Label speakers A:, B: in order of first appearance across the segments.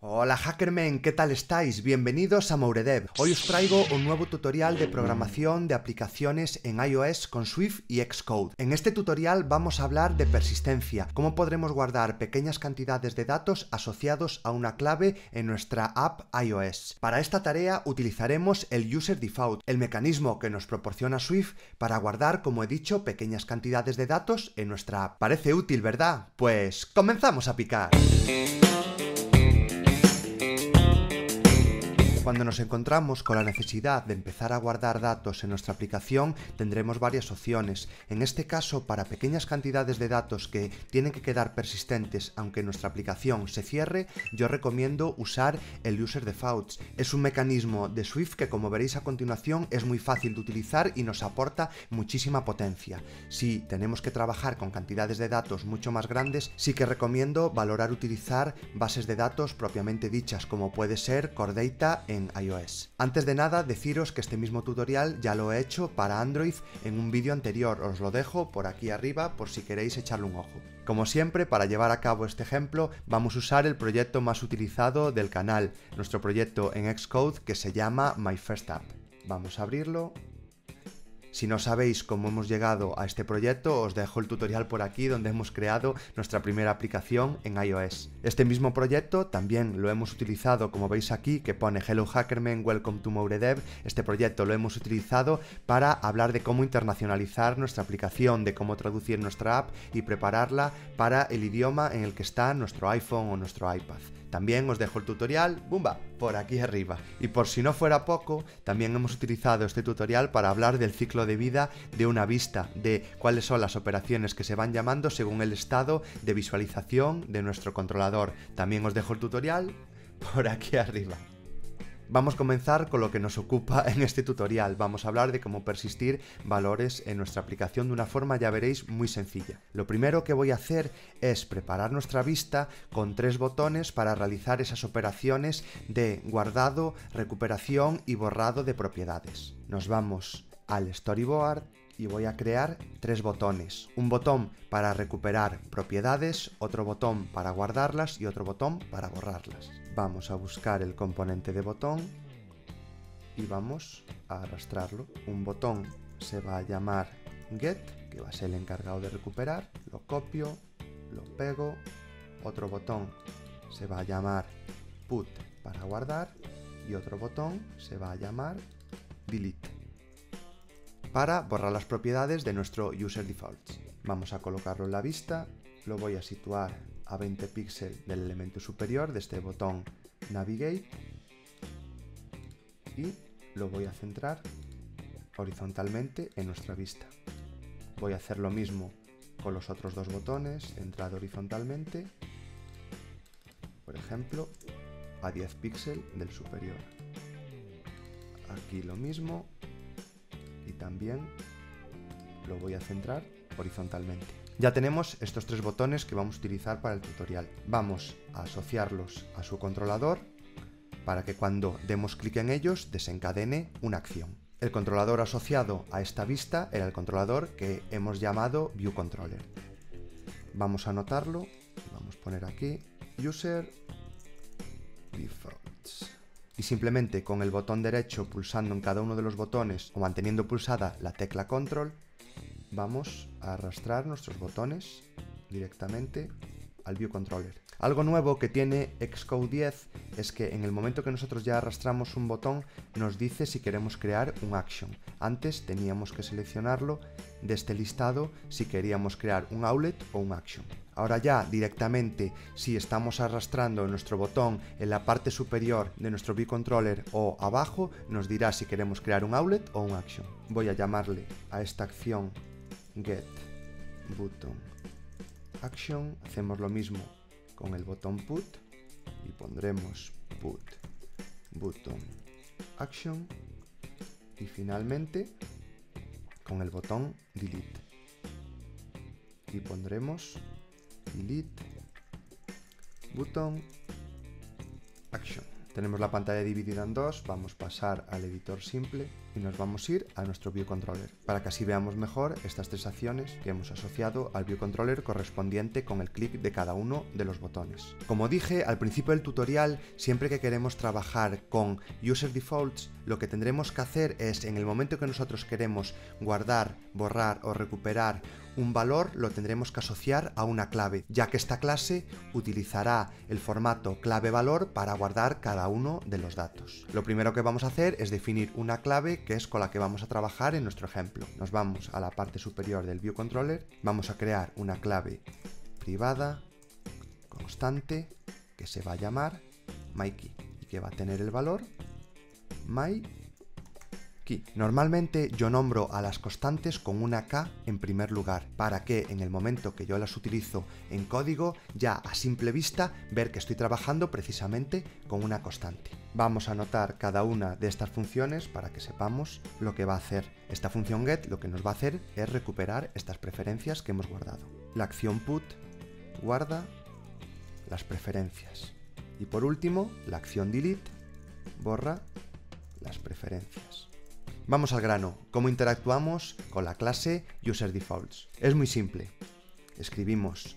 A: Hola Hackermen, ¿qué tal estáis? Bienvenidos a Mouredev. Hoy os traigo un nuevo tutorial de programación de aplicaciones en iOS con Swift y Xcode. En este tutorial vamos a hablar de persistencia, cómo podremos guardar pequeñas cantidades de datos asociados a una clave en nuestra app iOS. Para esta tarea utilizaremos el User Default, el mecanismo que nos proporciona Swift para guardar, como he dicho, pequeñas cantidades de datos en nuestra app. Parece útil, ¿verdad? Pues comenzamos a picar. Cuando nos encontramos con la necesidad de empezar a guardar datos en nuestra aplicación, tendremos varias opciones. En este caso, para pequeñas cantidades de datos que tienen que quedar persistentes aunque nuestra aplicación se cierre, yo recomiendo usar el User Defaults. Es un mecanismo de Swift que, como veréis a continuación, es muy fácil de utilizar y nos aporta muchísima potencia. Si tenemos que trabajar con cantidades de datos mucho más grandes, sí que recomiendo valorar utilizar bases de datos propiamente dichas, como puede ser Core Data en iOS. Antes de nada, deciros que este mismo tutorial ya lo he hecho para Android en un vídeo anterior, os lo dejo por aquí arriba por si queréis echarle un ojo. Como siempre, para llevar a cabo este ejemplo, vamos a usar el proyecto más utilizado del canal, nuestro proyecto en Xcode que se llama My First App. Vamos a abrirlo. Si no sabéis cómo hemos llegado a este proyecto, os dejo el tutorial por aquí donde hemos creado nuestra primera aplicación en iOS. Este mismo proyecto también lo hemos utilizado, como veis aquí, que pone Hello Hackermen, Welcome to Mouredev. Este proyecto lo hemos utilizado para hablar de cómo internacionalizar nuestra aplicación, de cómo traducir nuestra app y prepararla para el idioma en el que está nuestro iPhone o nuestro iPad. También os dejo el tutorial, ¡bumba!, por aquí arriba. Y por si no fuera poco, también hemos utilizado este tutorial para hablar del ciclo de vida de una vista, de cuáles son las operaciones que se van llamando según el estado de visualización de nuestro controlador. También os dejo el tutorial por aquí arriba. Vamos a comenzar con lo que nos ocupa en este tutorial. Vamos a hablar de cómo persistir valores en nuestra aplicación de una forma, ya veréis, muy sencilla. Lo primero que voy a hacer es preparar nuestra vista con 3 botones para realizar esas operaciones de guardado, recuperación y borrado de propiedades. Nos vamos al storyboard y voy a crear 3 botones. Un botón para recuperar propiedades, otro botón para guardarlas y otro botón para borrarlas. Vamos a buscar el componente de botón y vamos a arrastrarlo. Un botón se va a llamar get, que va a ser el encargado de recuperar. Lo copio, lo pego. Otro botón se va a llamar put para guardar y otro botón se va a llamar delete para borrar las propiedades de nuestro User Defaults. Vamos a colocarlo en la vista, lo voy a situar a 20 píxeles del elemento superior de este botón Navigate y lo voy a centrar horizontalmente en nuestra vista. Voy a hacer lo mismo con los otros 2 botones, centrado horizontalmente, por ejemplo, a 10 píxeles del superior. Aquí lo mismo. Y también lo voy a centrar horizontalmente. Ya tenemos estos 3 botones que vamos a utilizar para el tutorial. Vamos a asociarlos a su controlador para que cuando demos clic en ellos desencadene una acción. El controlador asociado a esta vista era el controlador que hemos llamado ViewController. Vamos a anotarlo y vamos a poner aquí User Defaults. Y simplemente con el botón derecho pulsando en cada uno de los botones o manteniendo pulsada la tecla Control, vamos a arrastrar nuestros botones directamente al ViewController. Algo nuevo que tiene Xcode 10 es que en el momento que nosotros ya arrastramos un botón nos dice si queremos crear un action. Antes teníamos que seleccionarlo de este listado si queríamos crear un outlet o un action. Ahora ya directamente, si estamos arrastrando nuestro botón en la parte superior de nuestro ViewController o abajo, nos dirá si queremos crear un outlet o un action. Voy a llamarle a esta acción get button action. Hacemos lo mismo con el botón put y pondremos put button action y finalmente con el botón delete y pondremos delete button action. Tenemos la pantalla dividida en 2, vamos a pasar al editor simple y nos vamos a ir a nuestro ViewController para que así veamos mejor estas tres acciones que hemos asociado al ViewController correspondiente con el clic de cada uno de los botones. Como dije al principio del tutorial, siempre que queremos trabajar con User Defaults, lo que tendremos que hacer es, en el momento que nosotros queremos guardar, borrar o recuperar un valor, lo tendremos que asociar a una clave, ya que esta clase utilizará el formato clave-valor para guardar cada uno de los datos. Lo primero que vamos a hacer es definir una clave que es con la que vamos a trabajar en nuestro ejemplo. Nos vamos a la parte superior del ViewController, vamos a crear una clave privada, constante, que se va a llamar myKey y que va a tener el valor myKey. Normalmente yo nombro a las constantes con una K en primer lugar, para que en el momento que yo las utilizo en código, ya a simple vista ver que estoy trabajando precisamente con una constante. Vamos a anotar cada una de estas funciones para que sepamos lo que va a hacer. Esta función get lo que nos va a hacer es recuperar estas preferencias que hemos guardado. La acción put guarda las preferencias. Y por último, la acción delete borra las preferencias. Vamos al grano. ¿Cómo interactuamos con la clase UserDefaults? Es muy simple. Escribimos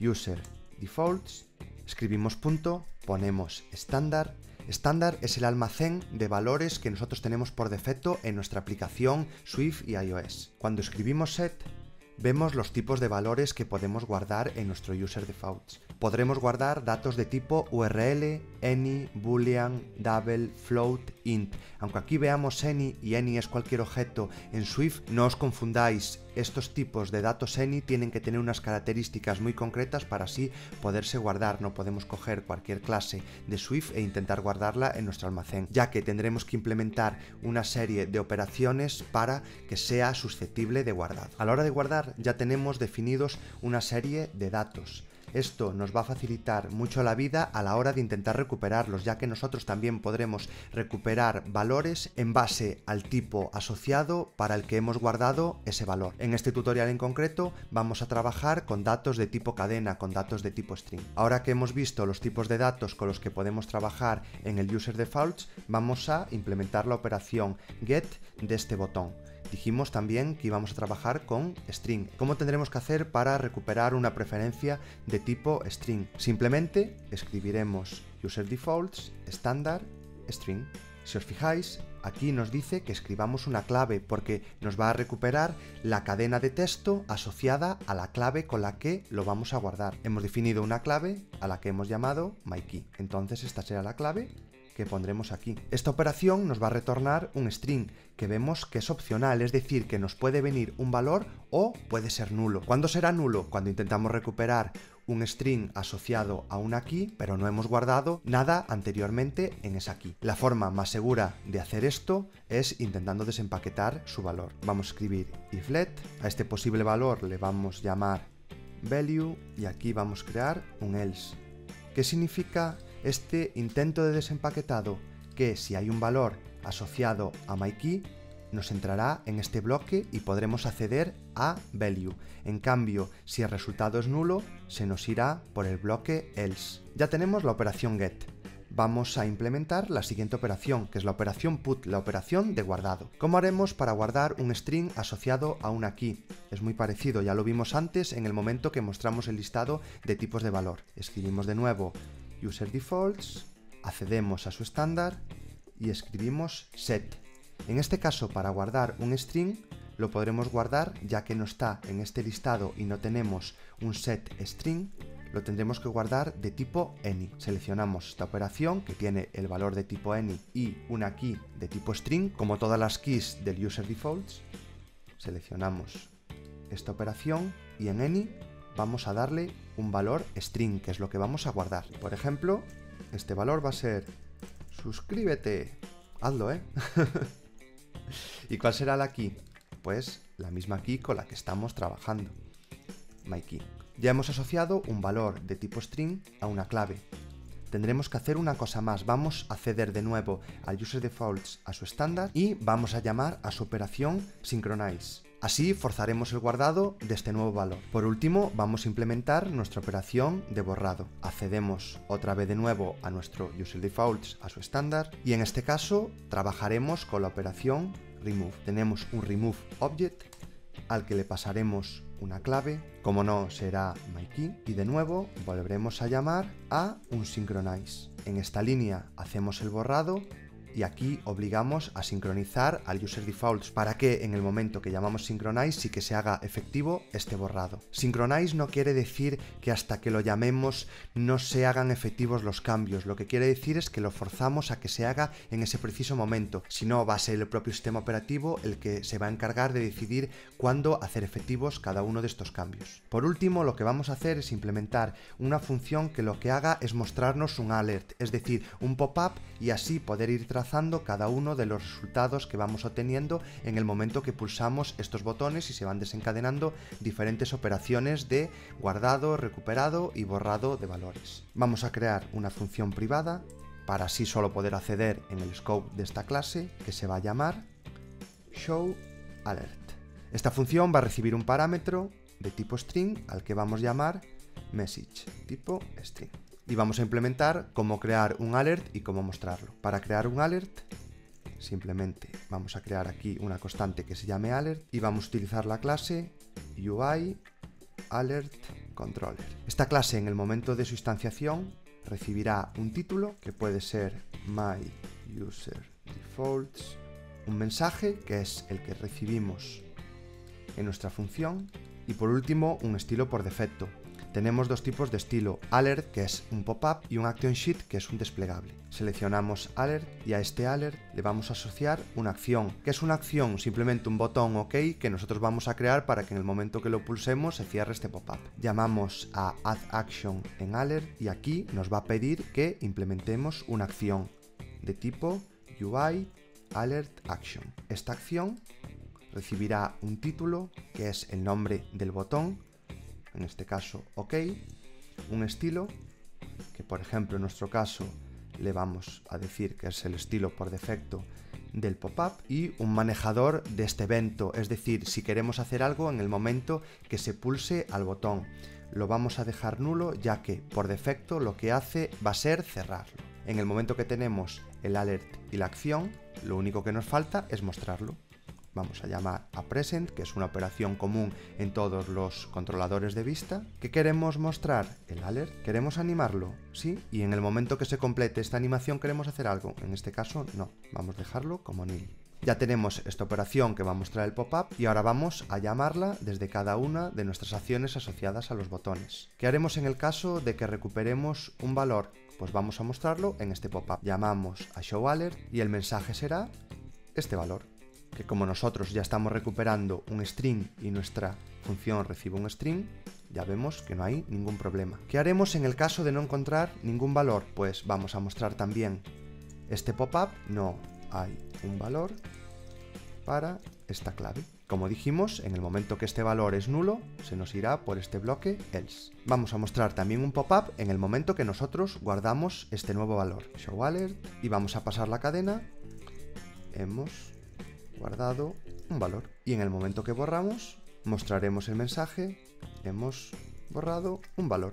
A: UserDefaults, escribimos punto, ponemos estándar. Estándar es el almacén de valores que nosotros tenemos por defecto en nuestra aplicación Swift y iOS. Cuando escribimos set, vemos los tipos de valores que podemos guardar en nuestro UserDefaults. Podremos guardar datos de tipo URL, any, boolean, double, float, int. Aunque aquí veamos any y any es cualquier objeto en Swift, no os confundáis. Estos tipos de datos any tienen que tener unas características muy concretas para así poderse guardar. No podemos coger cualquier clase de Swift e intentar guardarla en nuestro almacén, ya que tendremos que implementar una serie de operaciones para que sea susceptible de guardado. A la hora de guardar ya tenemos definidos una serie de datos. Esto nos va a facilitar mucho la vida a la hora de intentar recuperarlos, ya que nosotros también podremos recuperar valores en base al tipo asociado para el que hemos guardado ese valor. En este tutorial en concreto vamos a trabajar con datos de tipo cadena, con datos de tipo string. Ahora que hemos visto los tipos de datos con los que podemos trabajar en el UserDefaults, vamos a implementar la operación get de este botón. Dijimos también que íbamos a trabajar con string. ¿Cómo tendremos que hacer para recuperar una preferencia de tipo string? Simplemente escribiremos UserDefaults estándar string. Si os fijáis, aquí nos dice que escribamos una clave porque nos va a recuperar la cadena de texto asociada a la clave con la que lo vamos a guardar. Hemos definido una clave a la que hemos llamado myKey. Entonces esta será la clave que pondremos aquí. Esta operación nos va a retornar un string que vemos que es opcional, es decir, que nos puede venir un valor o puede ser nulo. ¿Cuándo será nulo? Cuando intentamos recuperar un string asociado a una key, pero no hemos guardado nada anteriormente en esa key. La forma más segura de hacer esto es intentando desempaquetar su valor. Vamos a escribir if let, a este posible valor le vamos a llamar value y aquí vamos a crear un else. ¿Qué significa este intento de desempaquetado? Que si hay un valor asociado a myKey, nos entrará en este bloque y podremos acceder a value. En cambio, si el resultado es nulo, se nos irá por el bloque else. Ya tenemos la operación get. Vamos a implementar la siguiente operación, que es la operación put, la operación de guardado. ¿Cómo haremos para guardar un string asociado a una key? Es muy parecido, ya lo vimos antes en el momento que mostramos el listado de tipos de valor. Escribimos de nuevo UserDefaults, accedemos a su estándar y escribimos set. En este caso, para guardar un string, lo podremos guardar ya que no está en este listado y no tenemos un set string, lo tendremos que guardar de tipo any. Seleccionamos esta operación que tiene el valor de tipo any y una key de tipo string, como todas las keys del UserDefaults. Seleccionamos esta operación y en any vamos a darle un valor string, que es lo que vamos a guardar. Por ejemplo, este valor va a ser suscríbete. Hazlo, ¿eh? ¿Y cuál será la key? Pues la misma key con la que estamos trabajando, myKey. Ya hemos asociado un valor de tipo string a una clave. Tendremos que hacer una cosa más. Vamos a acceder de nuevo al UserDefaults a su estándar y vamos a llamar a su operación synchronize. Así forzaremos el guardado de este nuevo valor. Por último, vamos a implementar nuestra operación de borrado. Accedemos otra vez de nuevo a nuestro UserDefaults a su estándar y en este caso trabajaremos con la operación remove. Tenemos un remove object al que le pasaremos una clave, como no será myKey, y de nuevo volveremos a llamar a un synchronize. En esta línea hacemos el borrado y aquí obligamos a sincronizar al userDefaults para que en el momento que llamamos synchronize sí que se haga efectivo este borrado. Synchronize no quiere decir que hasta que lo llamemos no se hagan efectivos los cambios, lo que quiere decir es que lo forzamos a que se haga en ese preciso momento, si no va a ser el propio sistema operativo el que se va a encargar de decidir cuándo hacer efectivos cada uno de estos cambios. Por último, lo que vamos a hacer es implementar una función que lo que haga es mostrarnos un alert, es decir, un pop-up, y así poder ir trazando cada uno de los resultados que vamos obteniendo en el momento que pulsamos estos botones y se van desencadenando diferentes operaciones de guardado, recuperado y borrado de valores. Vamos a crear una función privada para así solo poder acceder en el scope de esta clase, que se va a llamar showAlert. Esta función va a recibir un parámetro de tipo string al que vamos a llamar message tipo string. Y vamos a implementar cómo crear un alert y cómo mostrarlo. Para crear un alert, simplemente vamos a crear aquí una constante que se llame alert y vamos a utilizar la clase UIAlertController. Esta clase, en el momento de su instanciación, recibirá un título que puede ser myUserDefaults, un mensaje que es el que recibimos en nuestra función y por último un estilo por defecto. Tenemos dos tipos de estilo, alert, que es un pop-up, y un action sheet, que es un desplegable. Seleccionamos alert y a este alert le vamos a asociar una acción. ¿Qué es una acción? Simplemente un botón OK que nosotros vamos a crear para que en el momento que lo pulsemos se cierre este pop-up. Llamamos a add action en alert y aquí nos va a pedir que implementemos una acción de tipo UI alert action. Esta acción recibirá un título que es el nombre del botón, en este caso OK, un estilo, que por ejemplo en nuestro caso le vamos a decir que es el estilo por defecto del pop-up, y un manejador de este evento, es decir, si queremos hacer algo en el momento que se pulse al botón. Lo vamos a dejar nulo ya que por defecto lo que hace va a ser cerrarlo. En el momento que tenemos el alert y la acción, lo único que nos falta es mostrarlo. Vamos a llamar a present, que es una operación común en todos los controladores de vista. ¿Qué queremos mostrar? El alert. ¿Queremos animarlo? Sí. Y en el momento que se complete esta animación queremos hacer algo. En este caso no. Vamos a dejarlo como nil. Ya tenemos esta operación que va a mostrar el pop-up y ahora vamos a llamarla desde cada una de nuestras acciones asociadas a los botones. ¿Qué haremos en el caso de que recuperemos un valor? Pues vamos a mostrarlo en este pop-up. Llamamos a showAlert y el mensaje será este valor, que como nosotros ya estamos recuperando un string y nuestra función recibe un string, ya vemos que no hay ningún problema. ¿Qué haremos en el caso de no encontrar ningún valor? Pues vamos a mostrar también este pop-up, no hay un valor para esta clave. Como dijimos, en el momento que este valor es nulo, se nos irá por este bloque else. Vamos a mostrar también un pop-up en el momento que nosotros guardamos este nuevo valor, showAlert, y vamos a pasar la cadena, hemos guardado un valor, y en el momento que borramos mostraremos el mensaje, hemos borrado un valor.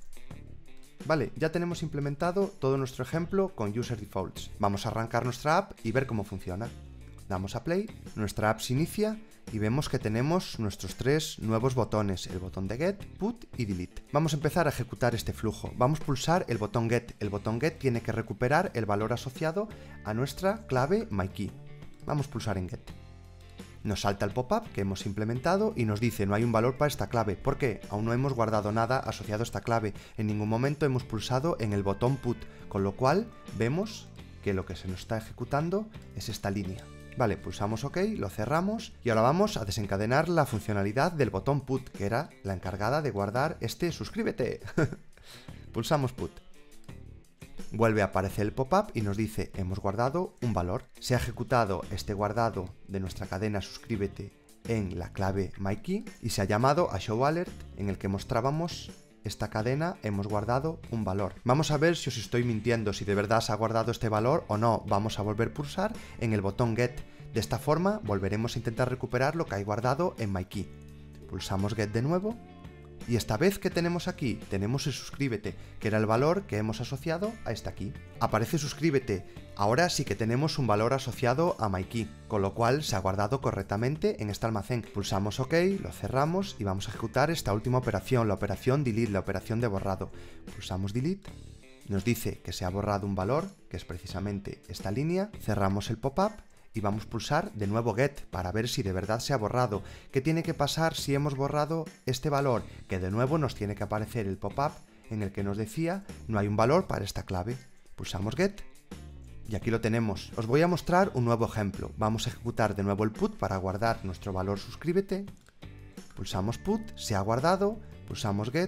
A: Vale, ya tenemos implementado todo nuestro ejemplo con userDefaults. Vamos a arrancar nuestra app y ver cómo funciona. Damos a play, nuestra app se inicia y vemos que tenemos nuestros tres nuevos botones, el botón de get, put y delete. Vamos a empezar a ejecutar este flujo. Vamos a pulsar el botón get. El botón get tiene que recuperar el valor asociado a nuestra clave myKey. Vamos a pulsar en get. Nos salta el pop-up que hemos implementado y nos dice no hay un valor para esta clave. ¿Por qué? Aún no hemos guardado nada asociado a esta clave. En ningún momento hemos pulsado en el botón put, con lo cual vemos que lo que se nos está ejecutando es esta línea. Vale, pulsamos OK, lo cerramos y ahora vamos a desencadenar la funcionalidad del botón put, que era la encargada de guardar este suscríbete. Pulsamos put. Vuelve a aparecer el pop-up y nos dice hemos guardado un valor. Se ha ejecutado este guardado de nuestra cadena suscríbete en la clave myKey y se ha llamado a showAlert en el que mostrábamos esta cadena hemos guardado un valor. Vamos a ver si os estoy mintiendo, si de verdad se ha guardado este valor o no. Vamos a volver a pulsar en el botón get. De esta forma volveremos a intentar recuperar lo que hay guardado en myKey. Pulsamos get de nuevo Y esta vez que tenemos aquí, tenemos el suscríbete, que era el valor que hemos asociado a este aquí. Aparece suscríbete. Ahora sí que tenemos un valor asociado a MyKey, con lo cual se ha guardado correctamente en este almacén. Pulsamos OK, lo cerramos y vamos a ejecutar esta última operación, la operación delete, la operación de borrado. Pulsamos delete. Nos dice que se ha borrado un valor, que es precisamente esta línea. Cerramos el pop-up y vamos a pulsar de nuevo get para ver si de verdad se ha borrado. ¿Qué tiene que pasar si hemos borrado este valor? Que de nuevo nos tiene que aparecer el pop-up en el que nos decía no hay un valor para esta clave. Pulsamos get y aquí lo tenemos. Os voy a mostrar un nuevo ejemplo. Vamos a ejecutar de nuevo el put para guardar nuestro valor suscríbete. Pulsamos put, se ha guardado, pulsamos get.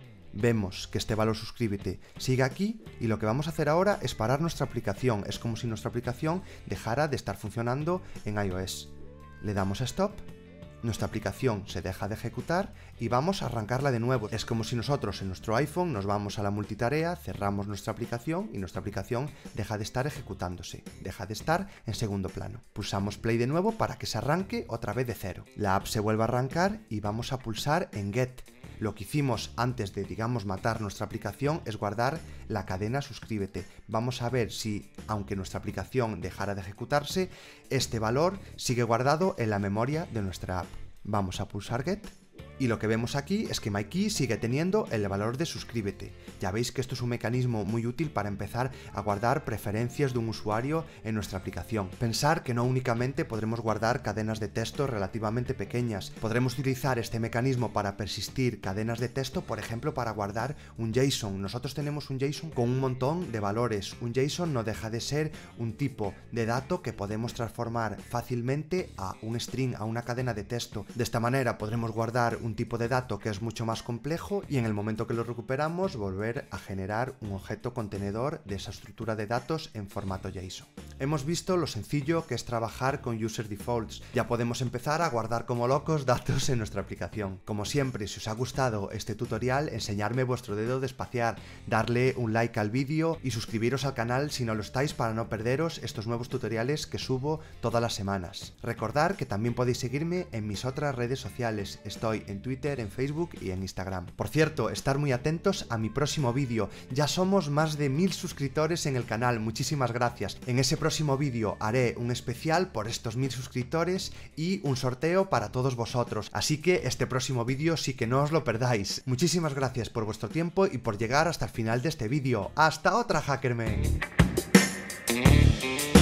A: Vemos que este valor suscríbete sigue aquí y lo que vamos a hacer ahora es parar nuestra aplicación. Es como si nuestra aplicación dejara de estar funcionando en iOS. Le damos a stop, nuestra aplicación se deja de ejecutar y vamos a arrancarla de nuevo. Es como si nosotros en nuestro iPhone nos vamos a la multitarea, cerramos nuestra aplicación y nuestra aplicación deja de estar ejecutándose, deja de estar en segundo plano. Pulsamos play de nuevo para que se arranque otra vez de cero. La app se vuelve a arrancar y vamos a pulsar en get. Lo que hicimos antes de, digamos, matar nuestra aplicación es guardar la cadena suscríbete. Vamos a ver si, aunque nuestra aplicación dejara de ejecutarse, este valor sigue guardado en la memoria de nuestra app. Vamos a pulsar get. Y lo que vemos aquí es que MyKey sigue teniendo el valor de suscríbete. Ya veis que esto es un mecanismo muy útil para empezar a guardar preferencias de un usuario en nuestra aplicación. Pensar que no únicamente podremos guardar cadenas de texto relativamente pequeñas. Podremos utilizar este mecanismo para persistir cadenas de texto, por ejemplo, para guardar un JSON. Nosotros tenemos un JSON con un montón de valores. Un JSON no deja de ser un tipo de dato que podemos transformar fácilmente a un string, a una cadena de texto. De esta manera podremos guardar un tipo de dato que es mucho más complejo y en el momento que lo recuperamos volver a generar un objeto contenedor de esa estructura de datos en formato JSON. Hemos visto lo sencillo que es trabajar con user defaults. Ya podemos empezar a guardar como locos datos en nuestra aplicación. Como siempre, si os ha gustado este tutorial, enseñarme vuestro dedo de espaciar, darle un like al vídeo y suscribiros al canal si no lo estáis para no perderos estos nuevos tutoriales que subo todas las semanas. Recordad que también podéis seguirme en mis otras redes sociales. Estoy en Twitter, en Facebook y en Instagram. Por cierto, estar muy atentos a mi próximo vídeo. Ya somos más de 1000 suscriptores en el canal, muchísimas gracias. En ese próximo vídeo haré un especial por estos 1000 suscriptores y un sorteo para todos vosotros. Así que este próximo vídeo sí que no os lo perdáis. Muchísimas gracias por vuestro tiempo y por llegar hasta el final de este vídeo. ¡Hasta otra, Hackermen!